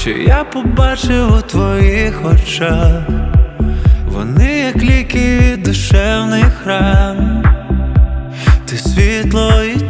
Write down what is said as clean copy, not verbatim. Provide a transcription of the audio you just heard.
що я побачив у твоїх очах. Вони як ліки від душевних ран. Ти світло і